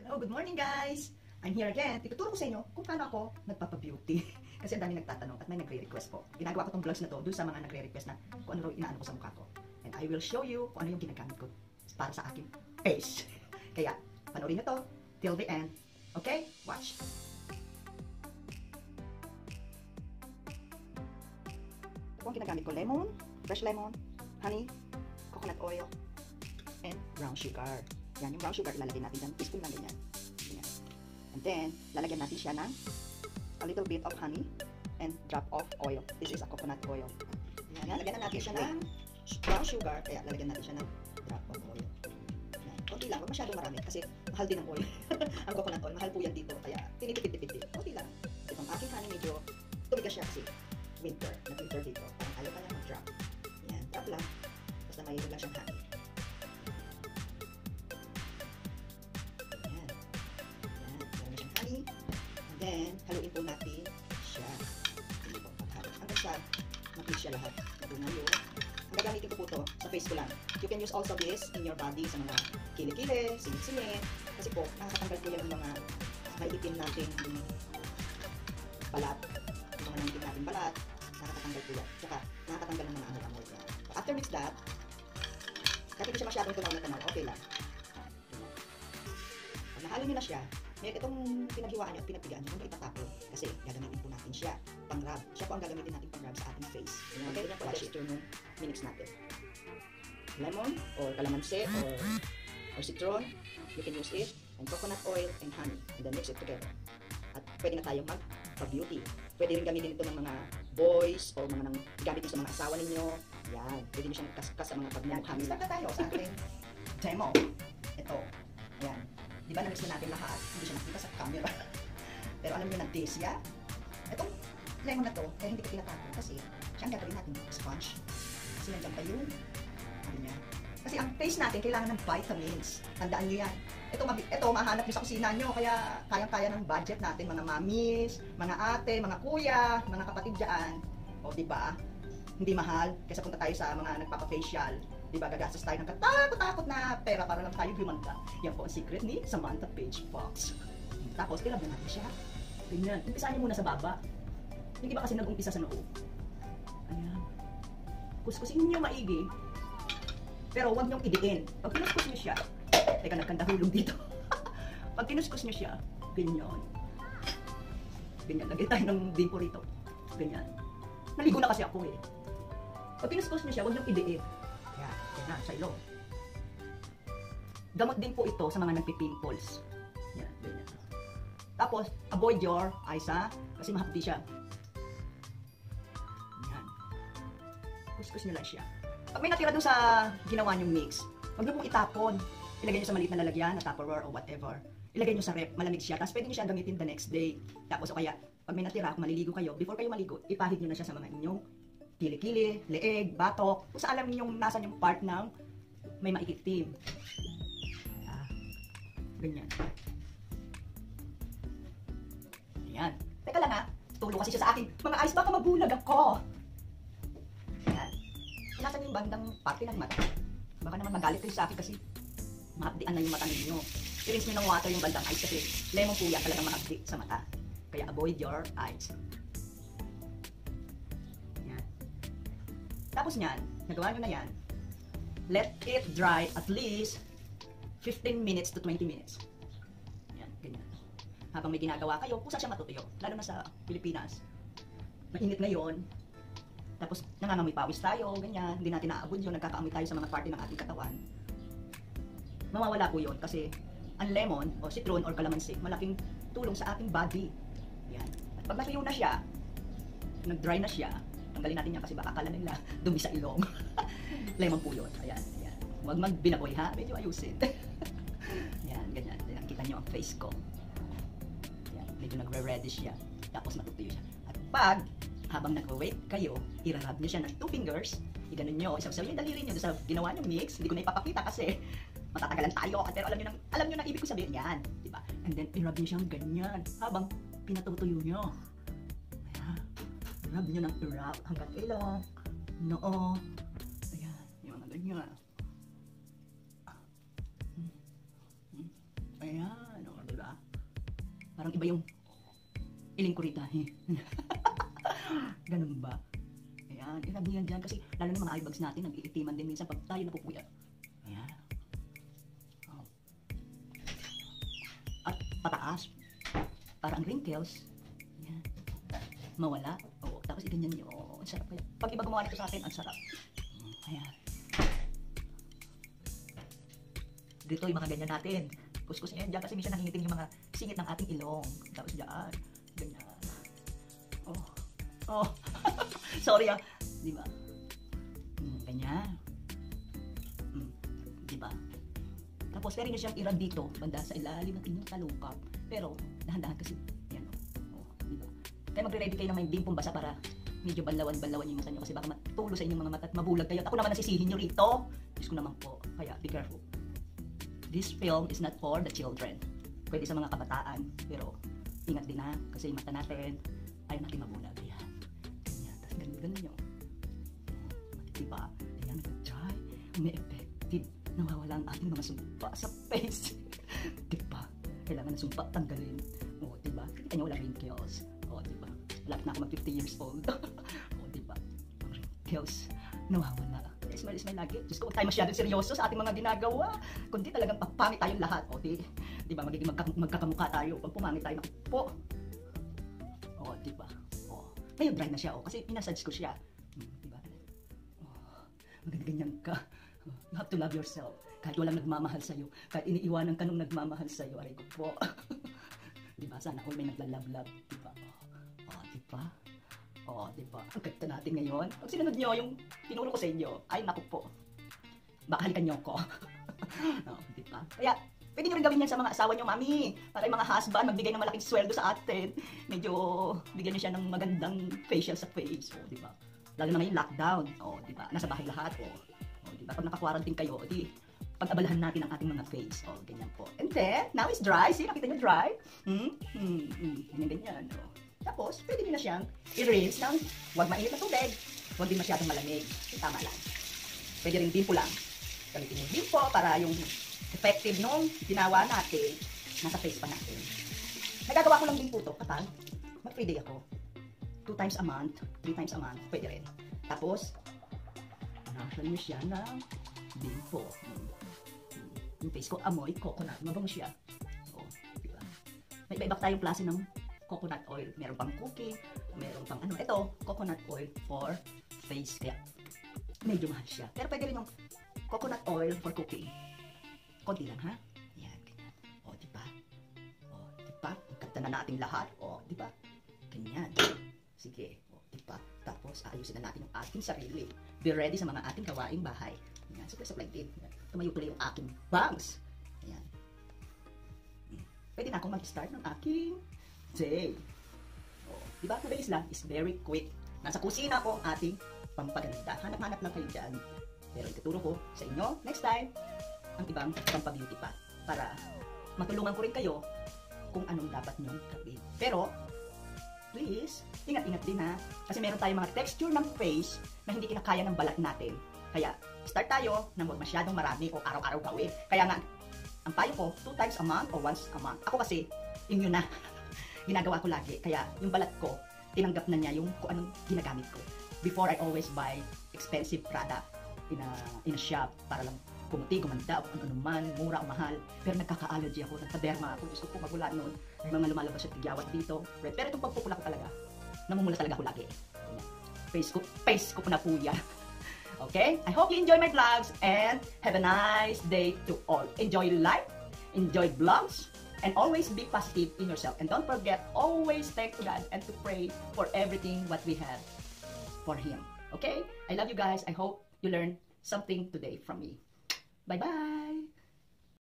Hello, good morning guys! I'm here again. Ituturo ko sa inyo kung paano ako nagpapa-beauty. Kasi ang dami nagtatanong at may nagre-request po. Ginagawa ko tong vlogs na to dun sa mga nagre-request na kung ano raw inaano ko sa mukha ko. And I will show you kung ano yung ginagamit ko para sa aking face. Kaya, panoorin nyo to till the end. Okay? Watch! Ito ang ginagamit ko. Lemon, fresh lemon, honey, coconut oil, and brown sugar. Yan, yung brown sugar ilalagay natin dyan. Teaspoon lang ganyan. Ganyan. And then, lalagyan natin siya ng a little bit of honey and drop of oil. This is a coconut oil. Yan, lagyan na natin siya ng brown sugar. Kaya, lalagyan natin siya ng drop of oil. Yan. Kunti lang, huwag masyadong marami kasi mahal din ang oil. Ang coconut oil, mahal po yan dito. Kaya, tinitipid-tipid din. Kunti lang. Itong aking honey medyo tumigas siya kasi winter. Nag-winter dito. Parang ayaw pa niya mag-drop. Yan, drop lang. Basta mayroon lang siyang honey. And then, haluin po natin siya. Hanggang sa mag-mix siya lahat. Nabunan yun. Ang gagamitin ko po ito, sa face ko lang. You can use also this in your body, sa mga kilikili, singit-singit. Kasi po, nakakatanggal po yan ng mga maiitim natin balat. Yung mga nangitim natin balat, nakakatanggal po yan. Tsaka, nakakatanggal ng mga amoy yan. After mix that, kahit hindi siya masyadong tunaw na tanaw, okay lang. Pag nahalo nyo na siya, ngayon, itong pinaghiwaan nyo at pinagpigaan nyo, huwag itatapon. Kasi gagamitin po natin siya pang-rub. Siya po ang gagamitin natin pang-rub sa ating face. Okay, watch it. Nung minix natin. Lemon, or calamansi, or citron, you can use it. And coconut oil and honey. And then mix it together. At pwede na tayong mag-beauty. Pwede rin gamitin ito ng mga boys, o mga gamit nyo sa mga asawa ninyo. Yan. Pwede nyo siyang kaskas sa mga pagmumukha nila. Start na tayo sa ating demo. Ito. Ayan. Di ba na-mix na natin lahat? Hindi siya nakita sa camera. Pero alam niyo na this, yeah? Itong lemon na to, kaya hindi ko tinatapon kasi siya ang gagawin natin sponge. Kasi nandiyan pa yun. Ano niya? Kasi ang face natin kailangan ng vitamins. Tandaan niyo yan. Ito mahanap niyo sa kusina niyo, kaya kayang-kaya ng budget natin, mga mamis, mga ate, mga kuya, mga kapatid dyan. O di ba? Hindi mahal kaysa punta tayo sa mga nagpapa-facial. Diba, gagastos tayo ng katakot-takot na pera para lang tayo gumanda. Yan po ang secret ni Samantha Page Fox. Tapos, ilagyan natin siya. Ganyan. Umpisahan niyo muna sa baba. Hindi ba kasi nag-umpisa sa noo? Ayan. Kuskusin niyo maigi. Pero huwag niyong idiin. Pag kinuskus niyo siya, teka, nagkandahulog dito. Pag kinuskus niyo siya, ganyan. Ganyan. Lagay tayo ng dimpo rito. Ganyan. Naligo na kasi ako eh. Pag kinuskus niyo siya, huwag niyong idiin. Yan, sa ilong. Gamot din po ito sa mga nagpipimples. Yan, ganyan. Tapos, avoid your eyes, ha? Kasi mahapdi siya. Yan. Kuskus nyo lang siya. Pag may natira dun sa ginawa nyong mix, huwag nyo pong itapon. Ilagay nyo sa maliit na lalagyan, na Tupperware or whatever. Ilagay nyo sa rep, malamig siya. Tapos pwede nyo siya gamitin the next day. Tapos o kaya, pag may natira, kung maliligo kayo, before kayo maligo, ipahid nyo na siya sa mga inyong kilikili, leeg, batok, kung saan alam niyo yung nasa yung part ng may maikitim. Ganyan. Ayan. Teka lang ha, tulong kasi siya sa akin. Mga eyes, baka mabulag ako. Ayan. Nasa yung bandang parte ng mata. Baka naman magalit kayo sa akin kasi mahapdian na yung mata ninyo. I-rinse nyo ng water yung bandang eyes kasi lemon po yan talagang mahapdi sa mata. Kaya avoid your eyes. Tapos niyan, nagawa nyo na yan, let it dry at least 15 minutes to 20 minutes. Yan, ganyan. Habang may ginagawa kayo, kung saan siya matutuyo, lalo na sa Pilipinas. Mainit ngayon, tapos nangangamoy pawis tayo, ganyan, hindi natin naaabot yun, nagkakaamoy tayo sa mga parte ng ating katawan. Mawawala po yun kasi ang lemon o citron or calamansi, malaking tulong sa ating body. Yan. At pag natuyo na siya, nag-dry na siya, tanggalin natin yan kasi baka akala nila dumi sa ilong. Lemon po yun. Ayan, ayan. Huwag magbinaboy ha. Medyo ayusin. Ayan, ganyan. Nakita nyo ang face ko. Ayan, medyo nagre-reddish siya. Tapos matutuyo siya. At pag, habang nag-wait kayo, irarab nyo siya ng 2 fingers. Iganon nyo. Isaw-saw yung daliri nyo sa ginawa nyo mix. Hindi ko na ipapakita kasi matatagalan tayo. Pero alam nyo na ibig ko sabihin yan. Diba? And then, irab nyo siyang ganyan. Habang pinatutuyo nyo. Rub nyo ng rub hanggang ilong, noo. Ayan, yung mga ganyan. Ayan, Parang iba yung iling ko rita. Ganun ba? Ayan, sabihan dyan kasi lalo na mga eye bags natin, nag-iitiman din minsan pag tayo napupuya. Ayan. Oh. At pataas, para ang wrinkles, ayan, mawala. Oh, tapos iganyan nyo. Oh, ang sarap kaya. Pag iba gumawa nito sa akin, ang sarap. Ayan. Dito yung mga ganyan natin. Kuskus nyo yan dyan kasi minsan nangingitim yung mga singit ng ating ilong. Tapos dyan, ganyan. Oh. Oh. Sorry ah. Diba? Ganyan. Diba? Tapos pwede nyo siyang iran dito, banda sa ilalim ng inyong talukap. Pero, dahan-dahan kasi, yan. Oh, diba? Kaya magre-ready kayo ng may dimpong basa para medyo balawan-balawan yung mata nyo kasi baka matulo sa inyong mga mata at mabulag kayo. At ako naman nasisihin nyo rito. Diyos ko naman po. Kaya, be careful. This film is not for the children. Pwede sa mga kabataan. Pero, ingat din ha. Kasi yung mata natin, ayaw natin mabulag. Ayan. Ganyan. Tapos ganun nyo. Diba? Ayan, nag-try. May effective. Nawawala ang ating mga sumpa sa face. Diba? Kailangan na sumpa tanggalin. O, diba? Kita nyo walang wrinkles. O, diba? Malapit na ako mag 50 years old. O, diba? Wrinkles. Nawawala. Smile lagi. Diyos ko, huwag tayo masyadong seryoso sa ating mga ginagawa. Kundi talagang pagpangit tayong lahat. O, diba? Magiging magkakamukha tayo. Pag pumangit tayo, po. O, diba? O, ngayon dry na siya. O, kasi pinasage ko siya. Diba? O, maganda-ganyan ka. You have to love yourself. Kahit walang nagmamahal sa'yo. Kahit iniiwanan ka nung nagmamahal sa'yo. Aray ko po. Diba? Sana all may naglalove-love. Diba? O, diba? O, diba? Ang ganda natin ngayon. Pag sinunod nyo yung tinuro ko sa inyo, ay naku po. Baka halikan nyo ko. O, diba? Kaya, pwede nyo rin gawin yan sa mga asawa nyo, mami. Para yung mga husband, magbigay ng malaking sweldo sa atin. Medyo, bigyan nyo siya ng magandang facial sa face. O, diba? Lalo na ngayon, lockdown. O, diba? Nasa bahay lahat. O, diba? Pag naka-quarantine kayo, di, pag-abalahan natin ang ating mga face. O, ganyan po. And then, now it's dry. See, nakita nyo dry? Ganyan. O. Tapos, pwede nyo na siyang i-rinse ng huwag mainit na tubig. Huwag din masyadong malamig. Tama lang. Pwede rin dimpo lang. Gamitin yung dimpo para yung effective nung ginawa natin nasa face pa natin. Nagagawa ko lang din po ito kapag mag-free day ako. 2 times a month, 3 times a month, pwede rin. Tapos, nasyan nyo siya ng dimpo. Yung face ko, amoy coconut. Mabango siya. O, diba? May iba-iba tayong klase ng coconut oil. Meron pang cookie, meron pang ano. Ito, coconut oil for face. Kaya, medyo mahal siya. Pero pwede rin yung coconut oil for cooking. Konti lang, ha? Yan, ganyan. O, diba? O, diba? Magkanta na natin lahat. O, diba? Ganyan. Sige. O, diba? Tapos, ayusin na natin yung ating sarili. Be ready sa mga ating gawaing bahay. Yan, supply din. Tumayo tuloy yung aking bags. Ayan. Pwede na akong mag-start ng aking day. O, diba? Today's lang is very quick. Nasa kusina ko ang ating pampaganda. Hanap-hanap lang kayo dyan. Pero ituturo ko sa inyo next time ang ibang pampabeauty pa para matulungan ko rin kayo kung anong dapat nyong gawin. Pero, please, ingat-ingat din ha. Kasi meron tayong mga texture ng face na hindi kinakaya ng balat natin. Kaya, start tayo na huwag masyadong marami o araw-araw gawin. Kaya nga, ang payo ko, 2 times a month o once a month. Ako kasi, immune na. Ginagawa ko lagi. Kaya, yung balat ko, tinanggap na niya yung kung anong ginagamit ko. Before, I always buy expensive product in a shop para lang pumuti, gumanda, o ano man, mura o mahal. Pero nagkaka-allergy ako, nagka-derma ako. Diyos ko po, magula noon. May mga lumalabas at tigyawat dito. Pero itong pagpupula ko talaga, namumula talaga ako lagi. Face ko po na po yan. Okay? I hope you enjoy my vlogs and have a nice day to all. Enjoy life, enjoy vlogs, and always be positive in yourself. And don't forget, always thank God and to pray for everything what we have for Him. Okay? I love you guys. I hope you learned something today from me. Bye-bye!